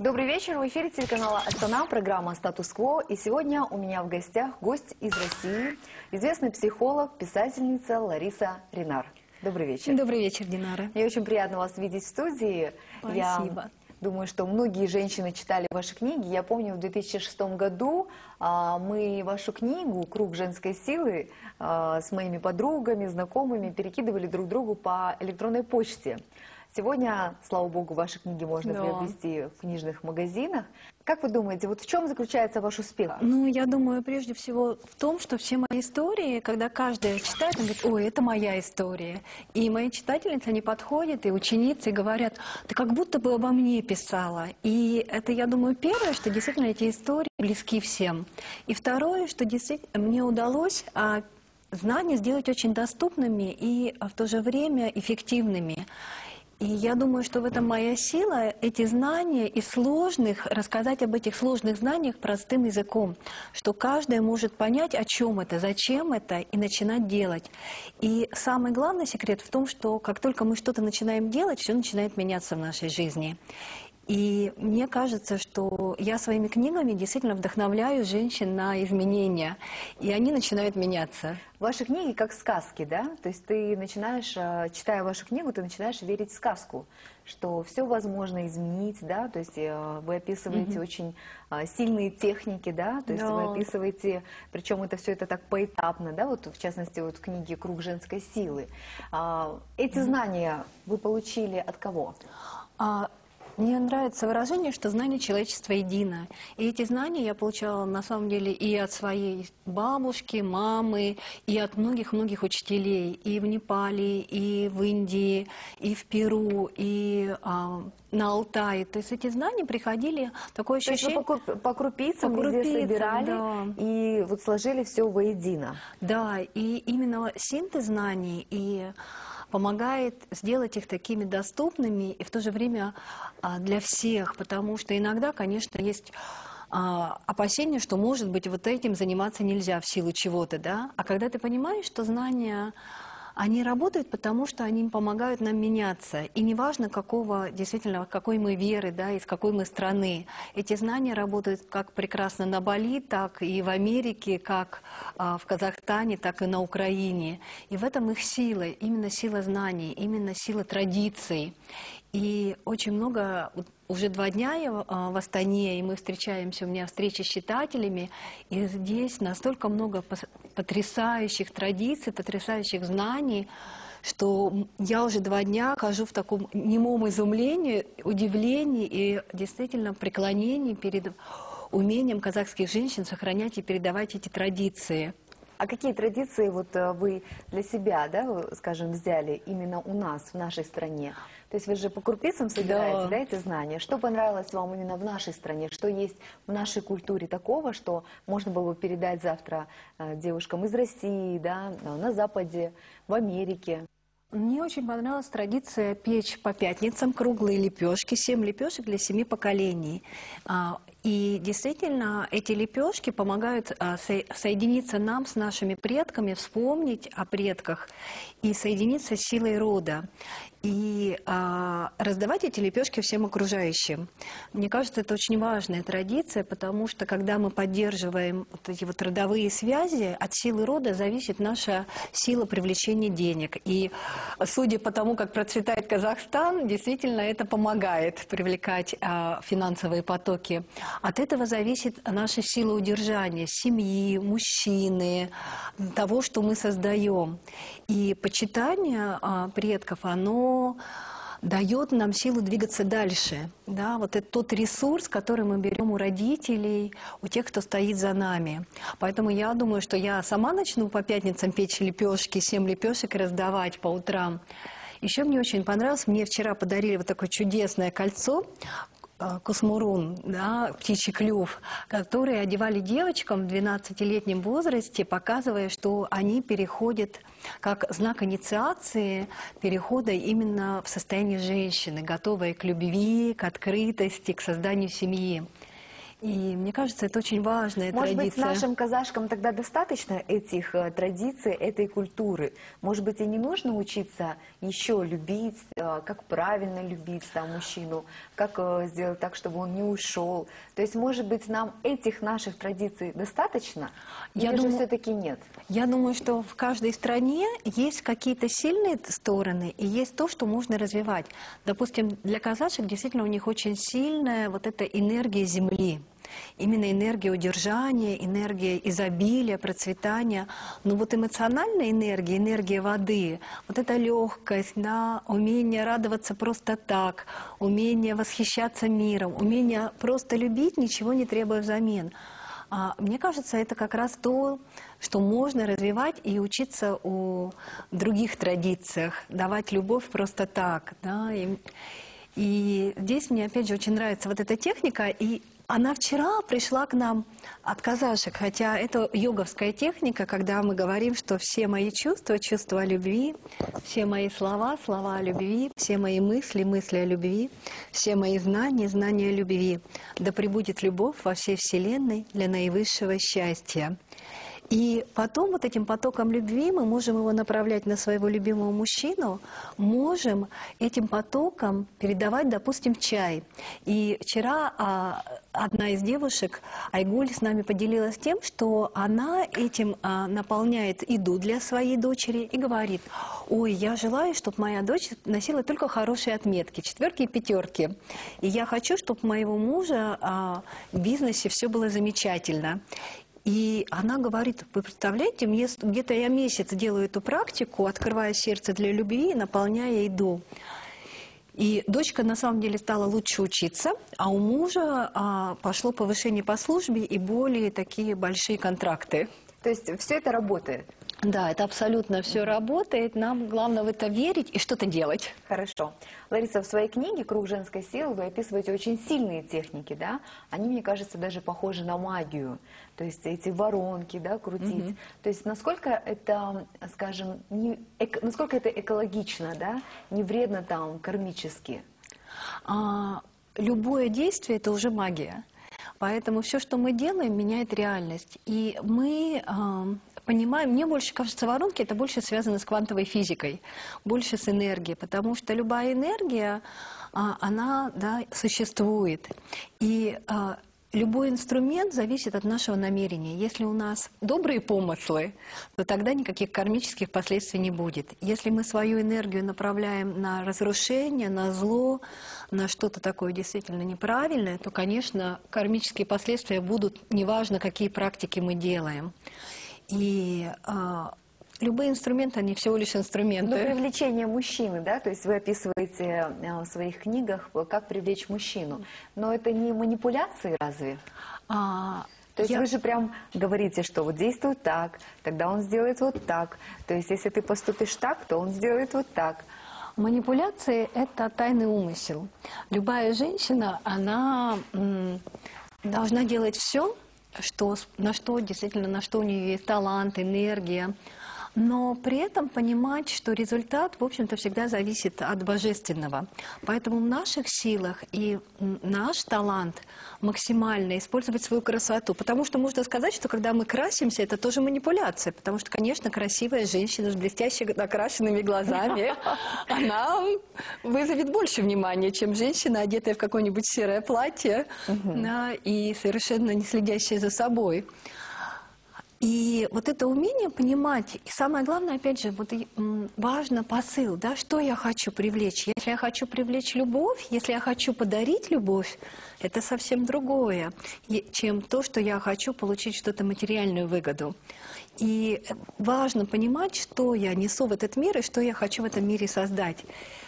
Добрый вечер, в эфире телеканала «Астана», программа «Статус-кво». И сегодня у меня в гостях гость из России, известный психолог, писательница Лариса Ренар. Добрый вечер. Добрый вечер, Динара. Мне очень приятно вас видеть в студии. Спасибо. Я думаю, что многие женщины читали ваши книги. Я помню, в 2006 году мы вашу книгу «Круг женской силы» с моими подругами, знакомыми перекидывали друг другу по электронной почте. Сегодня, слава богу, ваши книги можно приобрести в книжных магазинах. Как вы думаете, вот в чем заключается ваш успех? Ну, я думаю, прежде всего в том, что все мои истории, когда каждая читает, он говорит: ой, это моя история. И мои читательницы, они подходят, и ученицы, и говорят: ты как будто бы обо мне писала. И это, я думаю, первое, что действительно эти истории близки всем. И второе, что действительно мне удалось знания сделать очень доступными и в то же время эффективными. И я думаю, что в этом моя сила, эти знания из сложных, рассказать об этих сложных знаниях простым языком, что каждая может понять, о чем это, зачем это, и начинать делать. И самый главный секрет в том, что как только мы что-то начинаем делать, все начинает меняться в нашей жизни. И мне кажется, что я своими книгами действительно вдохновляю женщин на изменения, и они начинают меняться. Ваши книги как сказки, да? То есть ты начинаешь, читая вашу книгу, ты начинаешь верить в сказку, что все возможно изменить, да? То есть вы описываете очень сильные техники, да? То есть вы описываете, причем это все это так поэтапно, да? Вот в частности вот в книге «Круг женской силы». Эти знания вы получили от кого? Мне нравится выражение, что знание человечества едино. И эти знания я получала на самом деле и от своей бабушки, мамы, и от многих-многих учителей. И в Непале, и в Индии, и в Перу, и на Алтае. То есть эти знания приходили, такое ощущение... То есть вы по крупицам везде собирали, да. И вот сложили все воедино. Да, и именно синтез знаний и помогает сделать их такими доступными и в то же время для всех, потому что иногда, конечно, есть опасение, что, может быть, вот этим заниматься нельзя в силу чего-то, да? А когда ты понимаешь, что знания, они работают, потому что они помогают нам меняться. И неважно, какой мы веры, да, из какой мы страны. Эти знания работают как прекрасно на Бали, так и в Америке, как в Казахстане, так и на Украине. И в этом их сила, именно сила знаний, именно сила традиций. И очень много, уже 2 дня я в Астане, и мы встречаемся, у меня встречи с читателями, и здесь настолько много потрясающих традиций, потрясающих знаний, что я уже 2 дня хожу в таком немом изумлении, удивлении и действительно преклонении перед умением казахских женщин сохранять и передавать эти традиции. А какие традиции вот вы для себя, да, скажем, взяли именно у нас, в нашей стране? То есть вы же по крупицам собираете, да, эти знания. Что понравилось вам именно в нашей стране? Что есть в нашей культуре такого, что можно было бы передать завтра девушкам из России, да, на Западе, в Америке? Мне очень понравилась традиция печь по пятницам круглые лепешки, 7 лепешек для 7 поколений. И действительно, эти лепешки помогают соединиться нам с нашими предками, вспомнить о предках и соединиться с силой рода. И раздавать эти лепешки всем окружающим. Мне кажется, это очень важная традиция, потому что когда мы поддерживаем вот эти вот родовые связи, от силы рода зависит наша сила привлечения денег. И судя по тому, как процветает Казахстан, действительно это помогает привлекать финансовые потоки. От этого зависит наша сила удержания семьи, мужчины, того, что мы создаем. И почитание предков, оно дает нам силу двигаться дальше. Да? Вот это тот ресурс, который мы берем у родителей, у тех, кто стоит за нами. Поэтому я думаю, что я сама начну по пятницам печь лепешки, 7 лепешек раздавать по утрам. Еще мне очень понравилось, мне вчера подарили вот такое чудесное кольцо, кусмурун, да, птичий клюв, которые одевали девочкам в 12-летнем возрасте, показывая, что они переходят как знак инициации, перехода именно в состояние женщины, готовой к любви, к открытости, к созданию семьи. И мне кажется, это очень важная Может быть, традиция. нашим казашкам тогда достаточно этих традиций, этой культуры? Может быть, и не нужно учиться еще любить, как правильно любить там, мужчину, как сделать так, чтобы он не ушел? То есть, может быть, нам этих наших традиций достаточно? Я Или же думаю, все-таки нет? Я думаю, что в каждой стране есть какие-то сильные стороны и есть то, что можно развивать. Допустим, для казашек действительно у них очень сильная вот эта энергия земли. Именно энергия удержания, энергия изобилия, процветания. Но вот эмоциональная энергия, энергия воды, вот эта легкость, да, умение радоваться просто так, умение восхищаться миром, умение просто любить, ничего не требуя взамен. Мне кажется, это как раз то, что можно развивать и учиться у других традициях, давать любовь просто так. Да? И здесь мне, опять же, очень нравится вот эта техника, и она вчера пришла к нам от казашек, хотя это йоговская техника, когда мы говорим, что все мои чувства, чувства о любви, все мои слова, слова о любви, все мои мысли, мысли о любви, все мои знания, знания о любви. Да пребудет любовь во всей вселенной для наивысшего счастья. И потом вот этим потоком любви мы можем его направлять на своего любимого мужчину, можем этим потоком передавать, допустим, чай. И вчера одна из девушек, Айгуль, с нами поделилась тем, что она этим наполняет еду для своей дочери и говорит: ой, я желаю, чтобы моя дочь носила только хорошие отметки, 4 и 5. И я хочу, чтобы у моего мужа в бизнесе все было замечательно. И она говорит: вы представляете, мне где-то я месяц делаю эту практику, открывая сердце для любви, наполняя еду. И дочка на самом деле стала лучше учиться, а у мужа пошло повышение по службе и более такие большие контракты. То есть все это работает? Да, это абсолютно все работает. Нам главное в это верить и что-то делать. Хорошо. Лариса, в своей книге «Круг женской силы» вы описываете очень сильные техники, да? Они, мне кажется, даже похожи на магию. То есть эти воронки, да, крутить. То есть насколько это, скажем, насколько это экологично, да? Не вредно там кармически? Любое действие – это уже магия. Поэтому все, что мы делаем, меняет реальность. И мы понимаем, мне больше кажется, воронки это больше связано с квантовой физикой, больше с энергией, потому что любая энергия, она, да, существует. И любой инструмент зависит от нашего намерения. Если у нас добрые помыслы, то тогда никаких кармических последствий не будет. Если мы свою энергию направляем на разрушение, на зло, на что-то такое действительно неправильное, то, конечно, кармические последствия будут, неважно, какие практики мы делаем. И любые инструменты, они всего лишь инструменты. Ну, привлечение мужчины, да, то есть вы описываете в своих книгах, как привлечь мужчину. Но это не манипуляции разве? То есть вы же прям говорите, что вот действуй так, тогда он сделает вот так. То есть если ты поступишь так, то он сделает вот так. Манипуляции – это тайный умысел. Любая женщина, она должна делать все, на что у нее есть талант, энергия, но при этом понимать, что результат, в общем-то, всегда зависит от божественного. Поэтому в наших силах и наш талант максимально использовать свою красоту. Потому что можно сказать, что когда мы красимся, это тоже манипуляция. Потому что, конечно, красивая женщина с блестяще накрашенными глазами, она вызовет больше внимания, чем женщина, одетая в какое-нибудь серое платье и совершенно не следящая за собой. И вот это умение понимать, и самое главное, опять же, вот важно посыл, да, что я хочу привлечь. Если я хочу привлечь любовь, если я хочу подарить любовь, это совсем другое, чем то, что я хочу получить что-то материальную выгоду. И важно понимать, что я несу в этот мир и что я хочу в этом мире создать.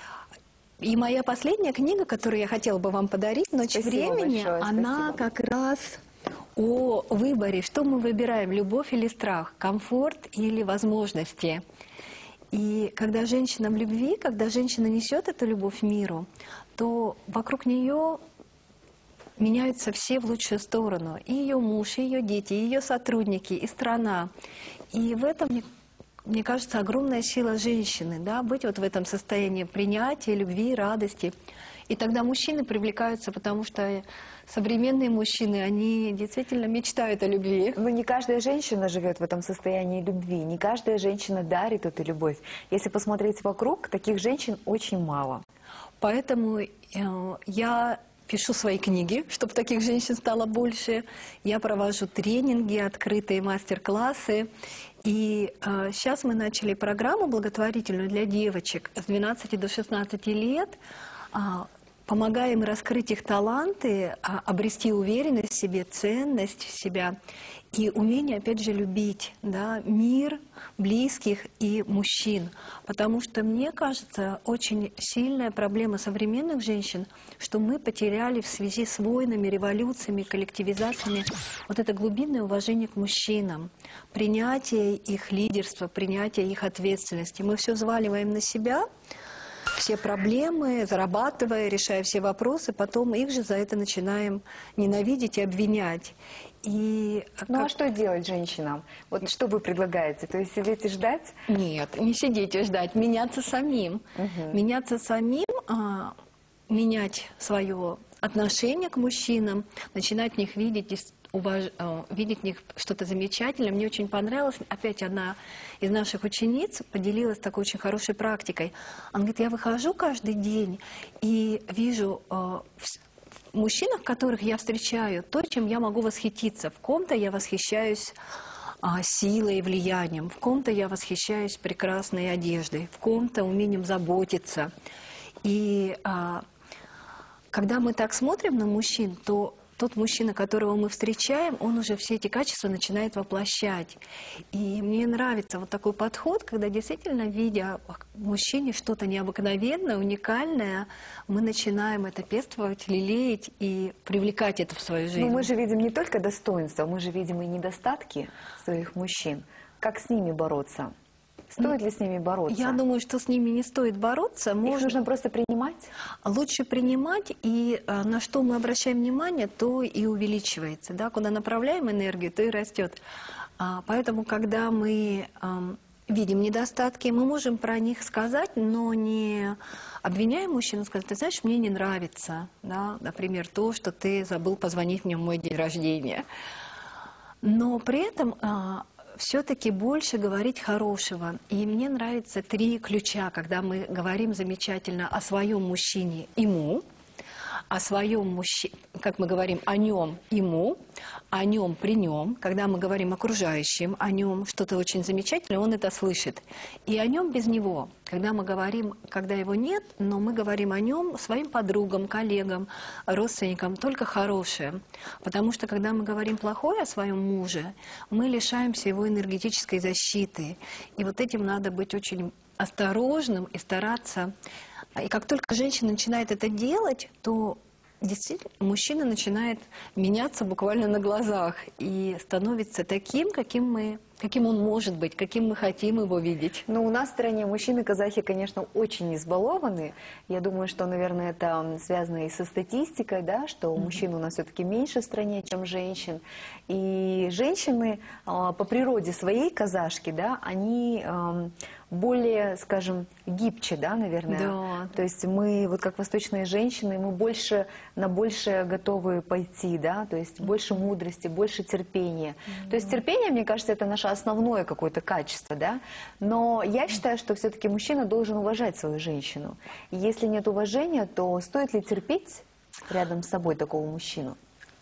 И моя последняя книга, которую я хотела бы вам подарить, «Ночь времени», она как раз о выборе, что мы выбираем, любовь или страх, комфорт или возможности. И когда женщина в любви, когда женщина несет эту любовь миру, то вокруг нее меняются все в лучшую сторону. И ее муж, и ее дети, и ее сотрудники, и страна. И в этом, мне мне кажется, огромная сила женщины, да, быть вот в этом состоянии принятия, любви, радости. И тогда мужчины привлекаются, потому что современные мужчины, они действительно мечтают о любви. Но не каждая женщина живет в этом состоянии любви, не каждая женщина дарит эту любовь. Если посмотреть вокруг, таких женщин очень мало. Поэтому я пишу свои книги, чтобы таких женщин стало больше. Я провожу тренинги, открытые мастер-классы. И сейчас мы начали программу благотворительную для девочек с 12 до 16 лет. Помогаем раскрыть их таланты, обрести уверенность в себе, ценность в себя и умение, опять же, любить, да, мир, близких и мужчин. Потому что, мне кажется, очень сильная проблема современных женщин, что мы потеряли в связи с войнами, революциями, коллективизациями вот это глубинное уважение к мужчинам, принятие их лидерства, принятие их ответственности. Мы все взваливаем на себя, все проблемы, зарабатывая, решая все вопросы, потом их же за это начинаем ненавидеть и обвинять. И Ну а что делать женщинам? Вот что вы предлагаете? То есть сидеть и ждать? Нет, не сидеть и ждать, меняться самим. Меняться самим, менять свое отношение к мужчинам, начинать в них видеть видеть в них что-то замечательное. Мне очень понравилось. Опять одна из наших учениц поделилась такой очень хорошей практикой. Она говорит, я выхожу каждый день и вижу в мужчинах, которых я встречаю, то, чем я могу восхититься. В ком-то я восхищаюсь силой и влиянием, в ком-то я восхищаюсь прекрасной одеждой, в ком-то умением заботиться. И когда мы так смотрим на мужчин, то тот мужчина, которого мы встречаем, он уже все эти качества начинает воплощать. И мне нравится вот такой подход, когда действительно, видя в мужчине что-то необыкновенное, уникальное, мы начинаем это пестовать, лелеять и привлекать это в свою жизнь. Но мы же видим не только достоинства, мы же видим и недостатки своих мужчин. Как с ними бороться? Стоит ли с ними бороться? Я думаю, что с ними не стоит бороться. Их нужно просто принимать? Лучше принимать, и на что мы обращаем внимание, то и увеличивается. Да? Куда направляем энергию, то и растет. Поэтому, когда мы видим недостатки, мы можем про них сказать, но не обвиняя мужчину, сказать, ты знаешь, мне не нравится, да? Например, то, что ты забыл позвонить мне в мой день рождения. Но при этом все-таки больше говорить хорошего. И мне нравятся 3 ключа, когда мы говорим замечательно о своем мужчине ему, о своем мужчине, как мы говорим, о нем ему, о нем при нем, когда мы говорим окружающим о нем, что-то очень замечательное, он это слышит. И о нем без него, когда мы говорим, когда его нет, но мы говорим о нем своим подругам, коллегам, родственникам, только хорошее. Потому что, когда мы говорим плохое о своем муже, мы лишаемся его энергетической защиты. И вот этим надо быть очень осторожным и стараться. И как только женщина начинает это делать, то действительно мужчина начинает меняться буквально на глазах и становится таким, каким он может быть, каким мы хотим его видеть. Но у нас в стране мужчины-казахи, конечно, очень избалованы. Я думаю, что, наверное, это связано и со статистикой, да, что мужчин у нас все-таки меньше в стране, чем женщин. И женщины по природе своей казашки, да, они более, скажем, гибче, да, наверное. Да. То есть мы, вот как восточные женщины, мы на большее готовы пойти, да, то есть больше мудрости, больше терпения. То есть терпение, мне кажется, это наше основное какое-то качество, да. Но я считаю, что все-таки мужчина должен уважать свою женщину. И если нет уважения, то стоит ли терпеть рядом с собой такого мужчину?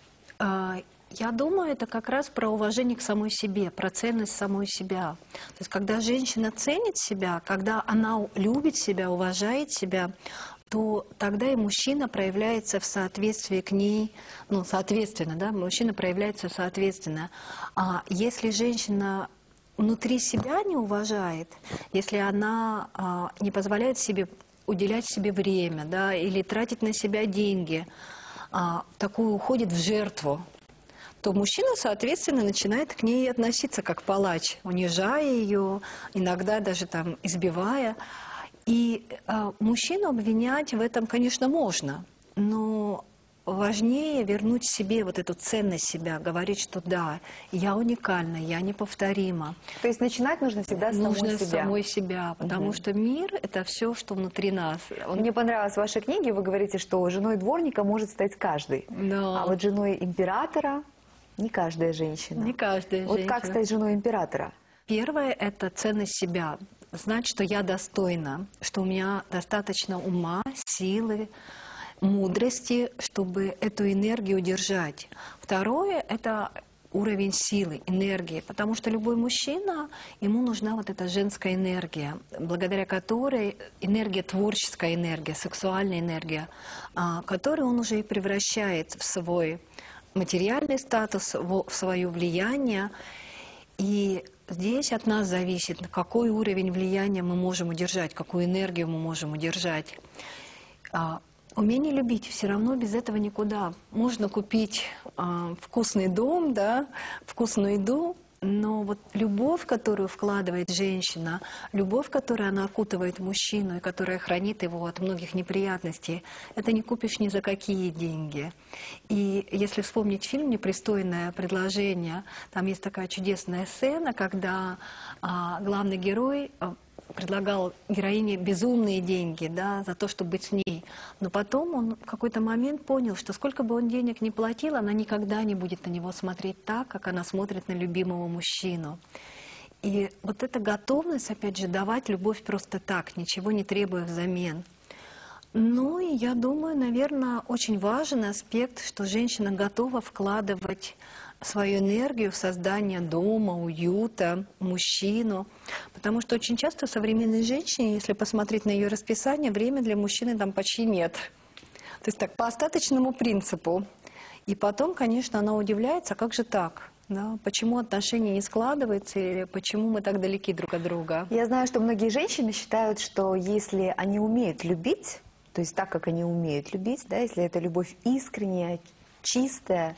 Я думаю, это как раз про уважение к самой себе, про ценность самой себя. То есть, когда женщина ценит себя, когда она любит себя, уважает себя, то тогда и мужчина проявляется в соответствии к ней, ну, соответственно, да, мужчина проявляется соответственно. А если женщина внутри себя не уважает, если она не позволяет себе уделять себе время, да, или тратить на себя деньги, такую уходит в жертву, то мужчина, соответственно, начинает к ней относиться как палач, унижая ее, иногда даже там избивая. И мужчину обвинять в этом, конечно, можно, но важнее вернуть себе вот эту ценность себя, говорить, что да, я уникальна, я неповторима. То есть начинать нужно всегда с самой Нужно с себя. самой себя, потому что мир — это все, что внутри нас. Мне понравилось в вашей книге, вы говорите, что женой дворника может стать каждый. Да. А вот женой императора не каждая женщина. Не каждая Вот женщина. как стать женой императора? Первое — это ценность себя. Знать, что я достойна, что у меня достаточно ума, силы, мудрости, чтобы эту энергию удержать. Второе — это уровень силы, энергии, потому что любой мужчина, ему нужна вот эта женская энергия, благодаря которой энергия, творческая энергия, сексуальная энергия, которую он уже и превращает в свой материальный статус, в свое влияние. И здесь от нас зависит, какой уровень влияния мы можем удержать, какую энергию мы можем удержать. Умение любить все равно без этого никуда. Можно купить вкусный дом, да, вкусную еду, но вот любовь, которую вкладывает женщина, любовь, которую она окутывает мужчину и которая хранит его от многих неприятностей, это не купишь ни за какие деньги. И если вспомнить фильм «Непристойное предложение», там есть такая чудесная сцена, когда главный герой предлагал героине безумные деньги, да, за то, чтобы быть с ней. Но потом он в какой-то момент понял, что сколько бы он денег ни платил, она никогда не будет на него смотреть так, как она смотрит на любимого мужчину. И вот эта готовность, опять же, давать любовь просто так, ничего не требуя взамен. Ну и я думаю, наверное, очень важен аспект, что женщина готова вкладывать свою энергию в создание дома, уюта, мужчину. Потому что очень часто современной женщине, если посмотреть на ее расписание, время для мужчины там почти нет. То есть так, по остаточному принципу. И потом, конечно, она удивляется, как же так? Да? Почему отношения не складываются, или почему мы так далеки друг от друга? Я знаю, что многие женщины считают, что если они умеют любить, то есть так, как они умеют любить, да, если это любовь искренняя, чистая,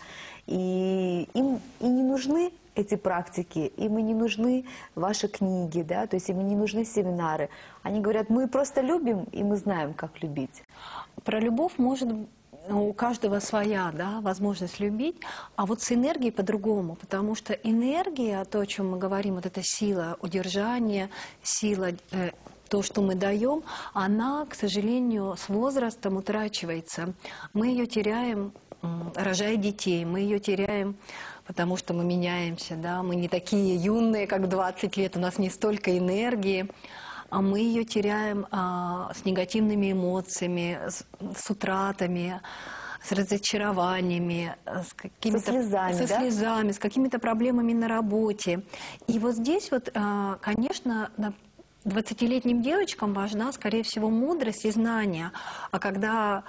и им и не нужны эти практики, им и не нужны ваши книги, да, то есть им и не нужны семинары. Они говорят, мы просто любим, и мы знаем, как любить. Про любовь может у каждого своя, да, возможность любить, а вот с энергией по-другому, потому что энергия, то, о чем мы говорим, вот эта сила удержания, сила, то, что мы даем, она, к сожалению, с возрастом утрачивается. Мы ее теряем, рожая детей, мы ее теряем, потому что мы меняемся, да, мы не такие юные, как 20 лет, у нас не столько энергии, а мы ее теряем с негативными эмоциями, с утратами, с разочарованиями, со слезами, с какими-то проблемами на работе. И вот здесь вот, конечно, 20-летним девочкам важна, скорее всего, мудрость и знания. А когда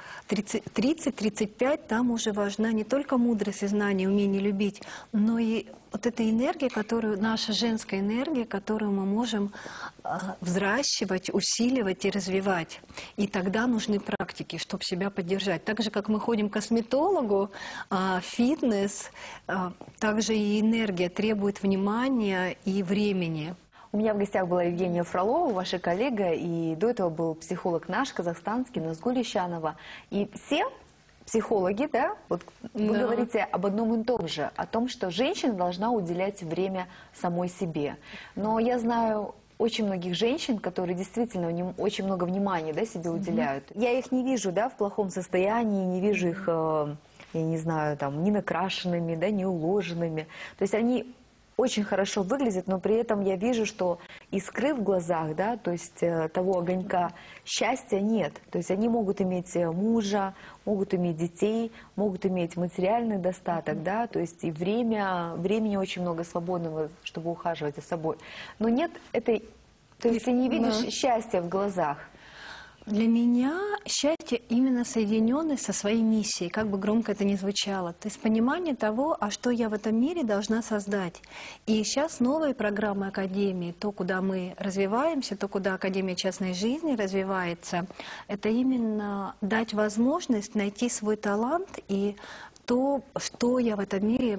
30-35, там уже важна не только мудрость и знание, умение любить, но и вот эта энергия, которую, наша женская энергия, которую мы можем взращивать, усиливать и развивать. И тогда нужны практики, чтобы себя поддержать. Так же, как мы ходим к косметологу, фитнес, также и энергия требует внимания и времени. У меня в гостях была Евгения Фролова, ваша коллега, и до этого был психолог наш, казахстанский, Назгуль Ищанова. И все психологи, да, вот вы говорите об одном и том же, о том, что женщина должна уделять время самой себе. Но я знаю очень многих женщин, которые действительно очень много внимания, да, себе уделяют. Я их не вижу, да, в плохом состоянии, не вижу их, я не знаю, там, не накрашенными, да, не уложенными. То есть они очень хорошо выглядят, но при этом я вижу, что искры в глазах, да, то есть того огонька счастья нет. То есть они могут иметь мужа, могут иметь детей, могут иметь материальный достаток, да, то есть и времени очень много свободного, чтобы ухаживать за собой. Но нет этой, то есть ты не видишь счастья в глазах. Для меня счастье именно соединенное со своей миссией, как бы громко это ни звучало. То есть понимание того, а что я в этом мире должна создать. И сейчас новые программы Академии, то, куда мы развиваемся, то, куда Академия частной жизни развивается, это именно дать возможность найти свой талант и то, что я в этом мире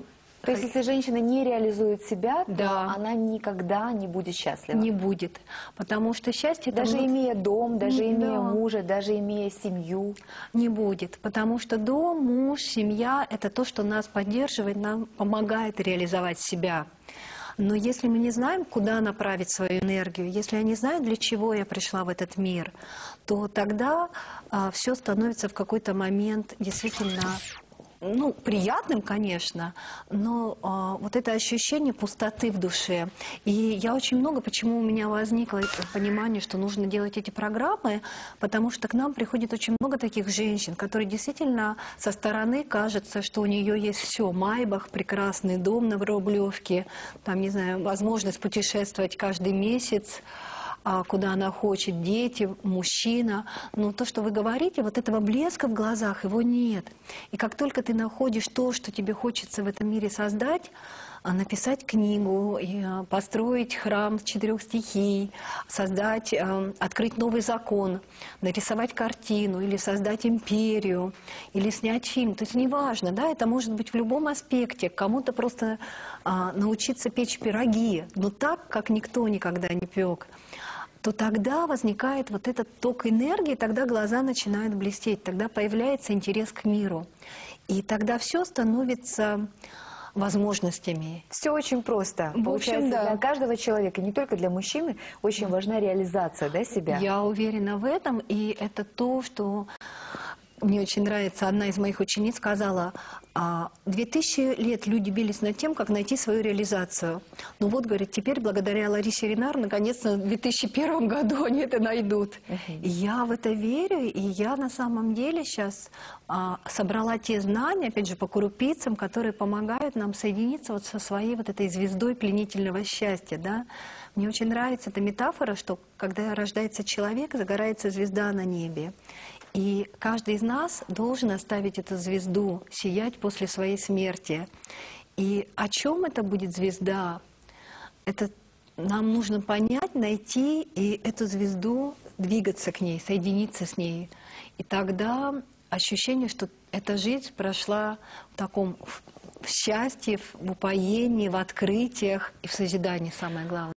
То есть, если женщина не реализует себя, то Да. она никогда не будет счастлива. Не будет. Потому что счастье... это Даже имея дом, даже Не- имея да. мужа, даже имея семью. Не будет, потому что дом, муж, семья – это то, что нас поддерживает, нам помогает реализовать себя. Но если мы не знаем, куда направить свою энергию, если я не знаю, для чего я пришла в этот мир, то тогда все становится в какой-то момент действительно... Ну, приятным, конечно, но вот это ощущение пустоты в душе. И я очень много, почему у меня возникло понимание, что нужно делать эти программы, потому что к нам приходит очень много таких женщин, которые действительно со стороны кажется, что у нее есть все: Майбах, прекрасный дом на Рублевке, там, не знаю, возможность путешествовать каждый месяц, куда она хочет, дети, мужчина. Но то, что вы говорите, вот этого блеска в глазах, его нет. И как только ты находишь то, что тебе хочется в этом мире создать, написать книгу, построить храм 4 стихий, создать, открыть новый закон, нарисовать картину или создать империю, или снять фильм. То есть неважно, да, это может быть в любом аспекте. Кому-то просто научиться печь пироги, но так, как никто никогда не пек, то тогда возникает вот этот ток энергии, тогда глаза начинают блестеть, тогда появляется интерес к миру. И тогда все становится возможностями. Все очень просто. В общем, Получается, да. для каждого человека, не только для мужчины, очень важна реализация, да, себя. Я уверена в этом, и это то, что мне очень нравится. Одна из моих учениц сказала: 2000 лет люди бились над тем, как найти свою реализацию. Ну вот, говорит, теперь благодаря Ларисе Ренар наконец-то в 2001 году они это найдут. И я в это верю, и я на самом деле сейчас собрала те знания, опять же, по крупицам, которые помогают нам соединиться вот со своей вот этой звездой пленительного счастья, да. Мне очень нравится эта метафора, что когда рождается человек, загорается звезда на небе. И каждый из нас должен оставить эту звезду сиять после своей смерти. И о чем это будет звезда? Это нам нужно понять, найти и эту звезду, двигаться к ней, соединиться с ней. И тогда ощущение, что эта жизнь прошла в таком в счастье, в упоении, в открытиях и в созидании, самое главное.